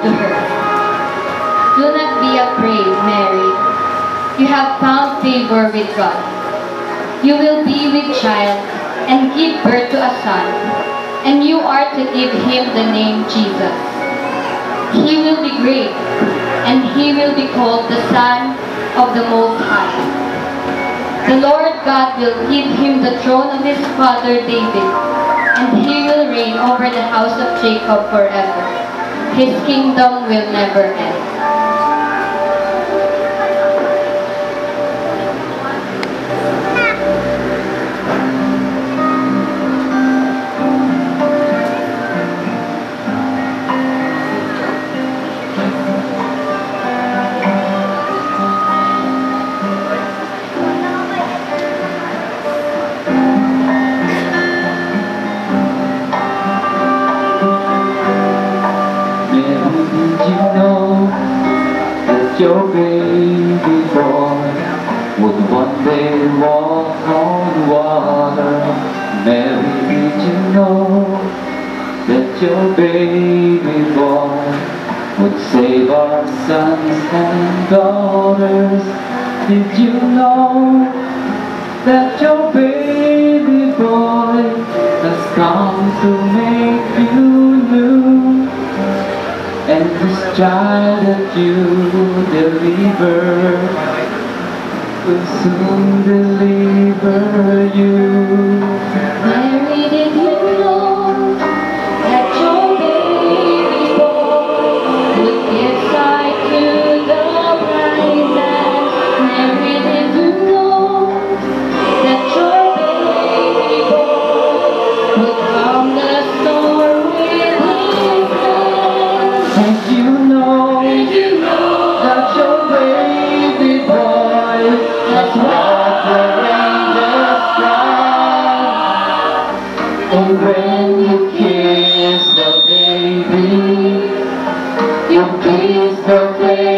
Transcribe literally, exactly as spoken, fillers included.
to her. Do not be afraid, Mary. You have found favor with God. You will be with child and give birth to a son, and you are to give him the name Jesus. He will be great, and he will be called the Son of the Most High. The Lord God will give him the throne of his father David, and he will reign over the house of Jacob forever. His kingdom will never end. Your baby boy would one day walk on water. Mary, did you know that your baby boy would save our sons and daughters? Did you know that your baby boy has come to make you new? And this child that you deliver will soon deliver you. Mary, did you know that your baby boy would give sight to the blind man? Mary, did you know that your baby boy would calm the storm with his hand? And you know, Did you know that your baby boy has walked the angels cry. And when you kiss the baby, you kiss the baby.